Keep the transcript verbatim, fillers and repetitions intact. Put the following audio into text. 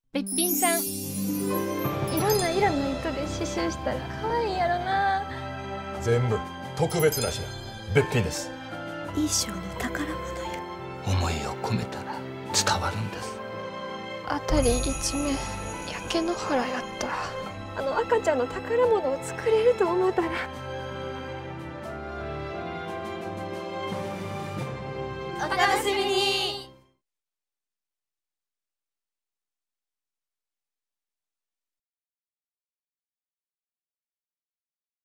べっぴんさん、いろんな色の糸で刺繍したら可愛いやろな。 全部特別な品、べっぴんです。 衣装の宝物や。 思いを込めたら伝わるんです。 辺り一面焼け野原やった。あの赤ちゃんの宝物を作れると思ったら